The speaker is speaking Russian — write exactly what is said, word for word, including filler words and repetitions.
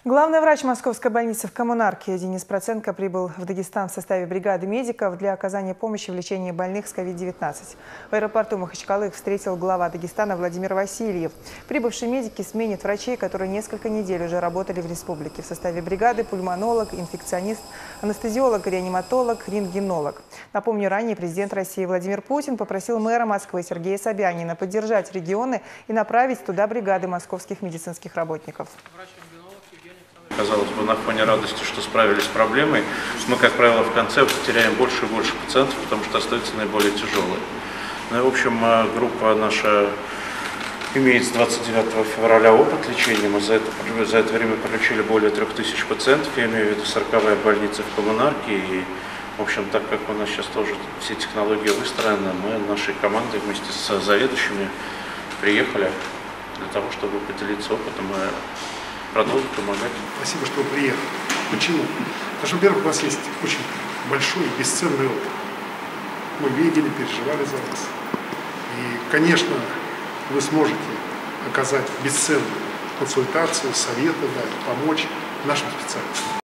Главный врач Московской больницы в Коммунарке Денис Проценко прибыл в Дагестан в составе бригады медиков для оказания помощи в лечении больных с ковид девятнадцать. В аэропорту Махачкалы их встретил глава Дагестана Владимир Васильев. Прибывшие медики сменят врачей, которые несколько недель уже работали в республике. В составе бригады пульмонолог, инфекционист, анестезиолог, реаниматолог, рентгенолог. Напомню, ранее президент России Владимир Путин попросил мэра Москвы Сергея Собянина поддержать регионы и направить туда бригады московских медицинских работников. Казалось бы, на фоне радости, что справились с проблемой, мы, как правило, в конце теряем больше и больше пациентов, потому что остаются наиболее тяжелые. Ну и, в общем, группа наша имеет с двадцать девятого февраля опыт лечения. Мы за это, за это время пролечили более трех тысяч пациентов, я имею в виду сороковая больница в Коммунарке. И, в общем, так как у нас сейчас тоже все технологии выстроены, мы нашей командой вместе с заведующими приехали для того, чтобы поделиться опытом и продолжить помогать. Спасибо, что вы приехали. Почему? Потому что, во-первых, у вас есть очень большой и бесценный опыт. Мы видели, переживали за вас. И, конечно, вы сможете оказать бесценную консультацию, советы, да, помочь нашим специалистам.